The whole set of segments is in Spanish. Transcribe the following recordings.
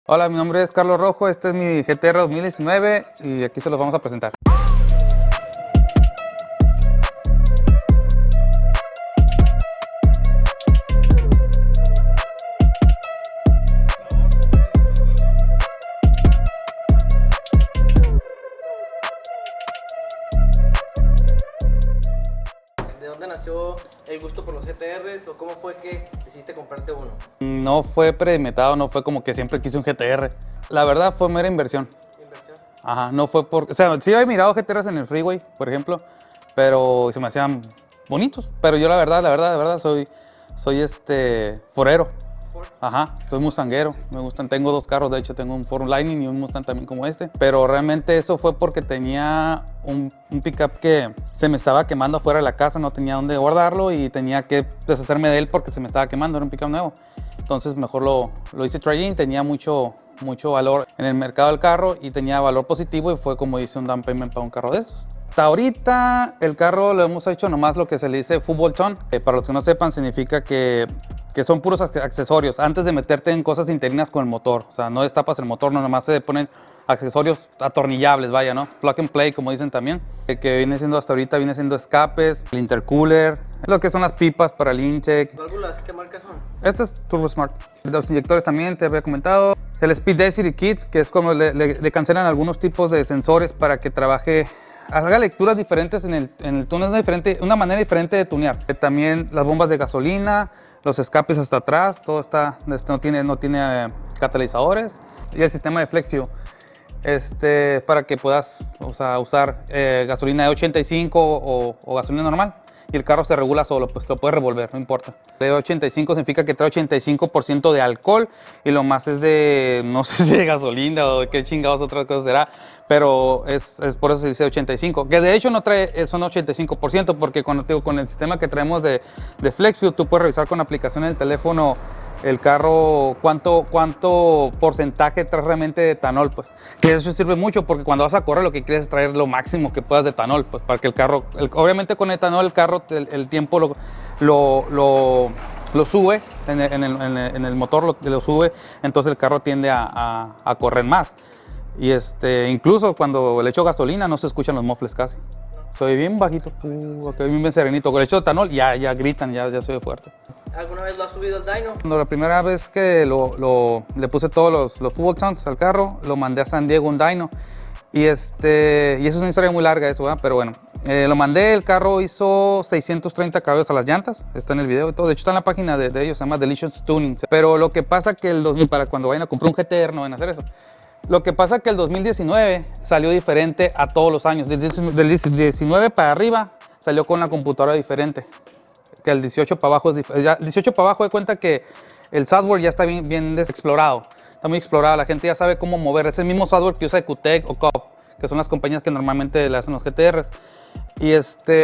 Hola, mi nombre es Carlos Rojo, este es mi GTR 2019 y aquí se los vamos a presentar. ¿De dónde nació el gusto por los GTRs o cómo fue que decidiste comprarte uno? No fue premeditado, no fue como que siempre quise un GTR. La verdad fue mera inversión. ¿Inversión? Ajá, no fue por... O sea, sí había mirado GTRs en el freeway, por ejemplo, pero se me hacían bonitos. Pero yo la verdad, soy forero. ¿Ford? Ajá, soy mustanguero, me gustan, tengo dos carros, de hecho tengo un Ford Lightning y un Mustang también como este, pero realmente eso fue porque tenía un pickup que se me estaba quemando afuera de la casa, no tenía dónde guardarlo y tenía que deshacerme de él porque se me estaba quemando, era un pickup nuevo. Entonces mejor lo hice trade-in, tenía mucho valor en el mercado del carro y tenía valor positivo y fue como hice un down payment para un carro de estos. Hasta ahorita el carro lo hemos hecho nomás lo que se le dice full bolt-on. Para los que no sepan significa que son puros accesorios antes de meterte en cosas internas con el motor. O sea, no destapas el motor, no, nomás se ponen accesorios atornillables, vaya, ¿no? Plug and play, como dicen también. Que viene siendo hasta ahorita, viene siendo escapes, el intercooler, lo que son las pipas para el intake. ¿Válvulas qué marca son? Este es Turbo Smart. Los inyectores también, te había comentado. El Speed Density Kit, que es como le cancelan algunos tipos de sensores para que trabaje, haga lecturas diferentes en el túnel, una manera diferente de tunear. También las bombas de gasolina, los escapes hasta atrás, todo está, no tiene catalizadores, y el sistema de Flex Fuel, para que puedas usar gasolina de 85 o gasolina normal, y el carro se regula solo, pues lo puedes revolver, no importa. De 85 significa que trae 85% de alcohol, y lo más es de, no sé si de gasolina o de qué chingados otras cosas será, pero es por eso se dice 85, que de hecho no trae, son 85%, porque con el sistema que traemos de FlexFuel, tú puedes revisar con la aplicación en el teléfono el carro cuánto porcentaje trae realmente de etanol, pues. Que eso sirve mucho porque cuando vas a correr lo que quieres es traer lo máximo que puedas de etanol, pues, para que el carro, obviamente con etanol el carro, el tiempo lo sube, en el motor lo sube, entonces el carro tiende a correr más. Y incluso cuando le echo gasolina no se escuchan los mofles casi. Soy bien bajito, bien serenito. Con el hecho de etanol ya gritan, ya soy fuerte. ¿Alguna vez lo has subido al dyno? Cuando la primera vez que le puse todos los full bolt-ons al carro, lo mandé a San Diego, un dyno. Y eso es una historia muy larga eso, ¿verdad? Pero bueno, lo mandé, el carro hizo 630 caballos a las llantas, está en el video y todo. De hecho está en la página de ellos, se llama Delicious Tuning. Pero lo que pasa que para cuando vayan a comprar un GTR no van a hacer eso. Lo que pasa es que el 2019 salió diferente a todos los años. Del 19 para arriba salió con la computadora diferente. Que el 18 para abajo es diferente. El 18 para abajo de cuenta que el software ya está bien explorado. Está muy explorado, la gente ya sabe ccómo mover. Es el mismo software que usa EcuTek o Cobb, que son las compañías que normalmente le hacen los GTRs. Y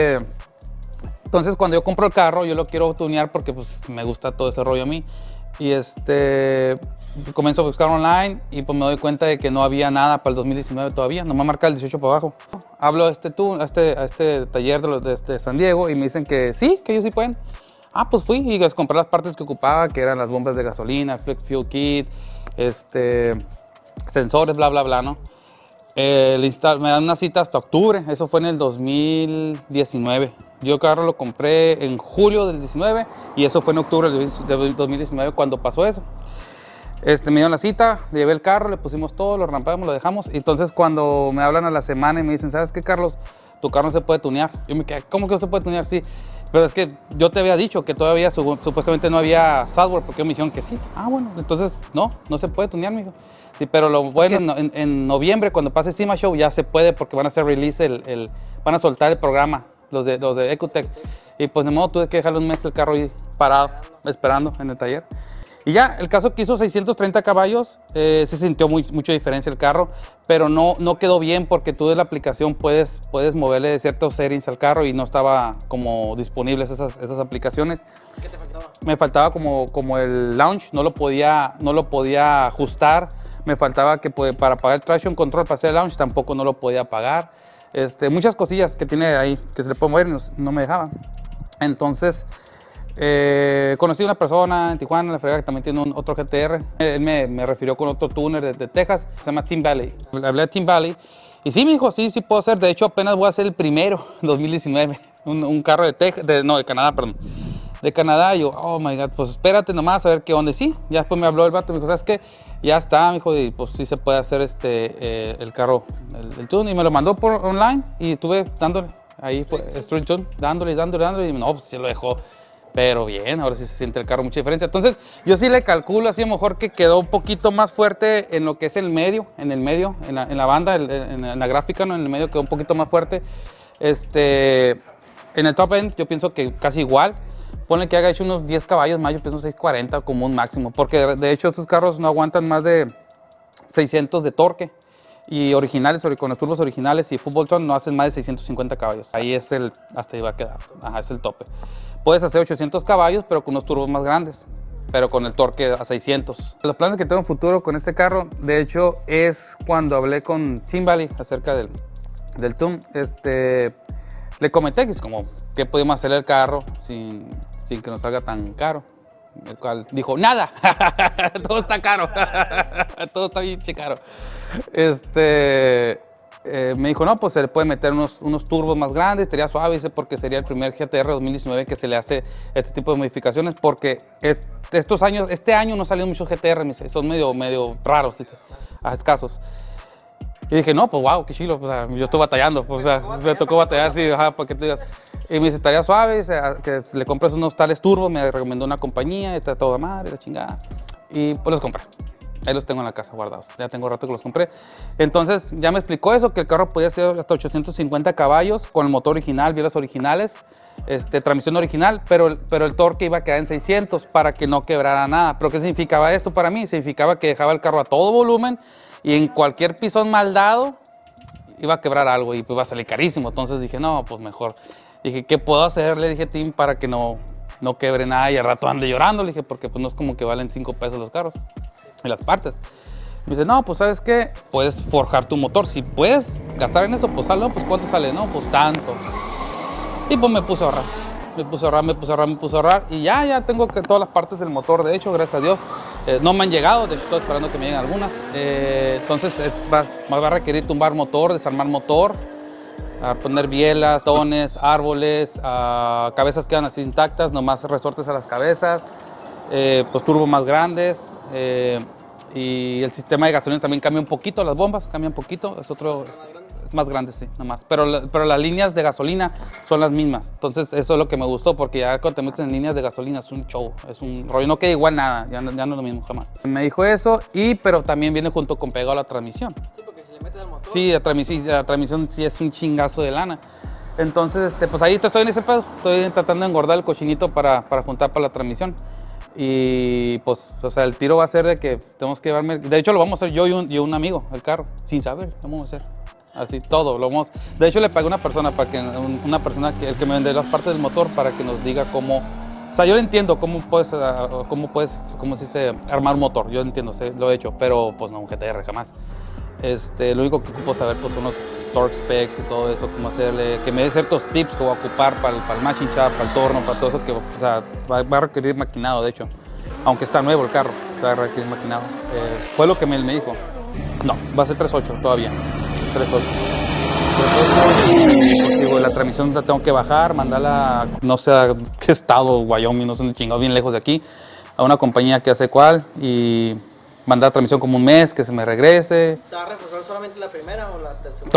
entonces cuando yo compro el carro, yo lo quiero tunear porque pues, me gusta todo ese rollo a mí. Y comienzo a buscar online y pues me doy cuenta de que no había nada para el 2019 todavía, nomás marca el 18 para abajo. Hablo a este taller de San Diego y me dicen que sí, que ellos sí pueden. Ah, pues fui y compré las partes que ocupaba, que eran las bombas de gasolina, Flex Fuel Kit, sensores, bla, bla, bla, ¿no? Me dan una cita hasta octubre, eso fue en el 2019. Yo el carro lo compré en julio del 19 y eso fue en octubre del 2019 cuando pasó eso. Me dieron la cita, le llevé el carro, le pusimos todo, lo rampamos, lo dejamos. Y entonces cuando me hablan a la semana y me dicen, ¿sabes qué, Carlos? Tu carro no se puede tunear. Yo me quedé, ¿cómo que no se puede tunear? Sí, pero es que yo te había dicho que todavía supuestamente no había software, porque me dijeron que sí. Ah, bueno, entonces no se puede tunear, mijo. Sí, pero lo bueno, en noviembre, cuando pase SEMA Show, ya se puede porque van a hacer release, van a soltar el programa, los de EcuTek. Y pues de modo tuve que dejarle un mes el carro ahí parado, esperando en el taller. Y ya, el caso que hizo 630 caballos, se sintió mucha diferencia el carro, pero no quedó bien porque tú de la aplicación puedes moverle ciertos settings al carro y no estaba como disponibles esas aplicaciones. ¿Qué te faltaba? Me faltaba como el launch, no lo podía ajustar. Me faltaba que para apagar el traction control para hacer el launch tampoco no lo podía apagar. Muchas cosillas que tiene ahí que se le puede mover y no me dejaban. Entonces Conocí a una persona en Tijuana, en la fregada, que también tiene otro GTR. Él me refirió con otro tuner de Texas, se llama Team Valley. Le hablé a Team Valley y sí me dijo, sí puedo hacer. De hecho, apenas voy a hacer el primero, 2019, un carro de Texas, de Canadá, perdón. De Canadá, y yo, oh my God, pues espérate nomás a ver qué onda. Y sí, ya después me habló el vato, me dijo, ¿sabes qué? Ya está, me dijo, y pues sí se puede hacer el carro, el tune. Y me lo mandó por online y estuve dándole, ahí fue, Street Tune, dándole, y no, pues sí lo dejó. Pero bien, ahora sí se siente el carro mucha diferencia. Entonces, yo sí le calculo así a lo mejor que quedó un poquito más fuerte en lo que es el medio, en la banda, en la gráfica, ¿no? En el medio quedó un poquito más fuerte. En el top end yo pienso que casi igual. Ponle que haga hecho unos 10 caballos más, yo pienso 640 como un máximo. Porque de hecho estos carros no aguantan más de 600 de torque. Y originales, con los turbos originales y Fútbol Tone no hacen más de 650 caballos. Ahí es hasta ahí va a quedar. Ajá, es el tope. Puedes hacer 800 caballos, pero con unos turbos más grandes, pero con el torque a 600. Los planes que tengo en futuro con este carro, de hecho, es cuando hablé con Team Valley acerca del Tune. Le comenté que es como, ¿qué podemos hacer el carro sin que nos salga tan caro? El cual dijo, nada, todo está caro, todo está bien caro. Me dijo, no, pues se le puede meter unos turbos más grandes, estaría suave, dice, porque sería el primer GTR 2019 que se le hace este tipo de modificaciones, porque este año no salieron muchos GTR, son medio raros, dice, escasos. Y dije, no, pues wow, qué chilo, o sea, yo estoy batallando, o sea, me tocó batallar, sí, ajá, para que te digas. Y me dice, estaría suave, que le compres unos tales turbos, me recomendó una compañía, está toda madre, la chingada. Y pues los compré. Ahí los tengo en la casa guardados, ya tengo rato que los compré. Entonces ya me explicó eso, que el carro podía ser hasta 850 caballos con el motor original, bielas originales, transmisión original, pero el torque iba a quedar en 600 para que no quebrara nada. ¿Pero qué significaba esto para mí? Significaba que dejaba el carro a todo volumen y en cualquier pisón mal dado iba a quebrar algo y pues iba a salir carísimo. Entonces dije, no, pues mejor. Dije, ¿qué puedo hacer? Le dije a Tim para que no quebre nada y al rato ande llorando. Le dije, porque pues no es como que valen 5 pesos los carros y las partes. Me dice, no, pues ¿sabes qué? Puedes forjar tu motor. Si puedes gastar en eso, pues hazlo. Pues ¿cuánto sale? No, pues tanto. Y pues me puse a ahorrar. Me puse a ahorrar. Y ya tengo todas las partes del motor. De hecho, gracias a Dios, no me han llegado. De hecho, estoy esperando que me lleguen algunas. Entonces, va a requerir tumbar motor, desarmar motor, a poner bielas, tones, árboles, cabezas quedan así intactas, nomás resortes a las cabezas, pues turbos más grandes, y el sistema de gasolina también cambia un poquito, las bombas cambian un poquito, es más grande, sí, nomás, pero las líneas de gasolina son las mismas. Entonces eso es lo que me gustó, porque ya cuando te metes en líneas de gasolina es un show, es un rollo, no queda igual nada, ya no es lo mismo jamás. Me dijo eso, pero también viene junto con pegado a la transmisión. Sí, la transmisión sí es un chingazo de lana. Entonces, pues ahí estoy en ese pedo. Estoy tratando de engordar el cochinito para juntar para la transmisión. Y pues, o sea, el tiro va a ser de que tenemos que llevarme... De hecho, lo vamos a hacer yo y un amigo, el carro, sin saber, lo vamos a hacer. Así, todo, lo vamos... De hecho, le pagué a una persona, el que me vende las partes del motor, para que nos diga cómo... O sea, yo le entiendo cómo se dice, armar un motor. Yo entiendo, lo he hecho, pero pues no un GTR jamás. Lo único que ocupo saber pues, son los torque specs y todo eso, cómo hacerle, que me dé ciertos tips que voy a ocupar para el matching chart, para el torno, para todo eso, que o sea, va a requerir maquinado, de hecho. Aunque está nuevo el carro, va a requerir maquinado. Fue lo que me dijo. No, va a ser 3.8 todavía. 3.8. Digo, la transmisión la tengo que bajar, mandarla, no sé a qué estado, Wyoming, no sé dónde chingado, bien lejos de aquí, a una compañía que hace cual, y mandar transmisión como un mes, que se me regrese. ¿Te va a reforzar solamente la primera o la tercera?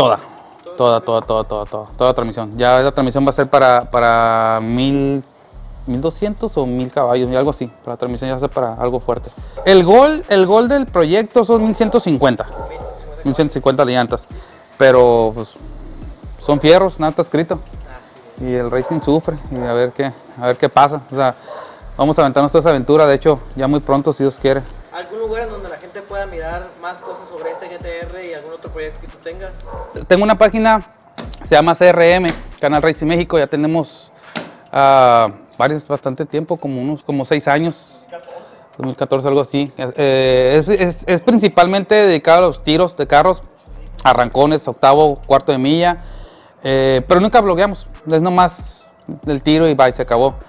Toda transmisión. Ya la transmisión va a ser para 1200 o 1000 caballos, algo así. La transmisión ya va a ser para algo fuerte. El gol del proyecto son 1150. 1150 llantas. Pero pues son fierros, nada está escrito. Y el racing sufre. Y a ver qué pasa. O sea, vamos a aventarnos toda esa aventura. De hecho, ya muy pronto, si Dios quiere. ¿Algún lugar en donde la gente pueda mirar más cosas sobre este GTR y algún otro proyecto que tú tengas? Tengo una página, se llama CRM, Canal Racing México. Ya tenemos bastante tiempo, como 6 años. 2014, algo así. Es principalmente dedicado a los tiros de carros, arrancones, octavo, cuarto de milla. Pero nunca blogueamos, es nomás el tiro y va y se acabó.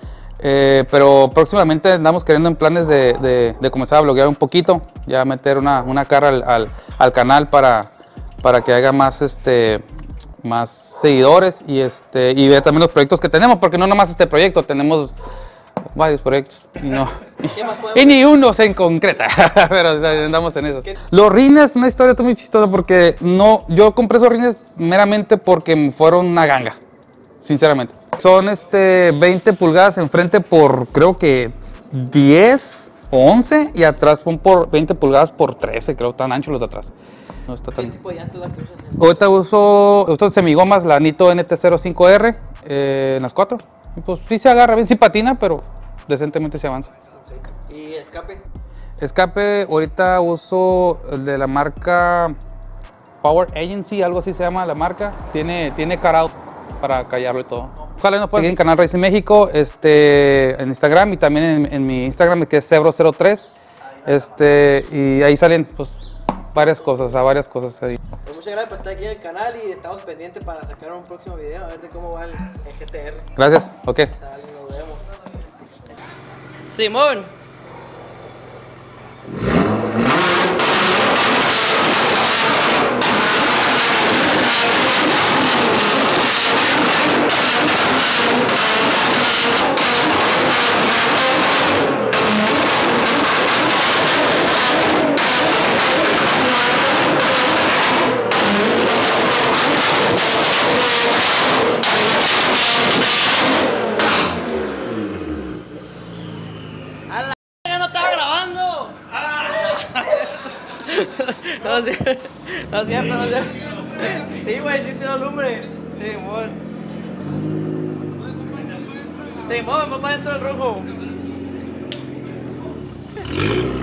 Pero próximamente andamos queriendo en planes de comenzar a bloguear un poquito, ya meter una cara al canal para que haya más seguidores y ver también los proyectos que tenemos, porque no nomás este proyecto, tenemos varios proyectos y ni uno se en concreta, pero o sea, andamos en esos. Los rines, una historia muy chistosa porque yo compré esos rines meramente porque me fueron una ganga, sinceramente. Son 20 pulgadas enfrente por creo que 10 o 11 y atrás son por 20 pulgadas por 13, creo, tan anchos los de atrás. No está tan... ¿Qué tipo de llantas es la que usas? Ahorita uso semigomas, la Nito NT05R en las 4. Y pues sí se agarra bien, sí patina, pero decentemente se avanza. ¿Y escape? Escape, ahorita uso el de la marca Power Agency, algo así se llama la marca. Tiene cutout para callarlo y todo. Ojalá nos puedan seguir en Canal Racing México, en Instagram y también en mi Instagram que es Cebro03. Y ahí salen pues varias cosas ahí. Pues muchas gracias por estar aquí en el canal y estamos pendientes para sacar un próximo video a ver de cómo va el GTR. Gracias, ok. Dale, nos vemos. Simón. No estaba grabando. No es cierto, no es cierto. Sí, güey, sí tiró lumbre. Simón. Simón, va para adentro el rojo.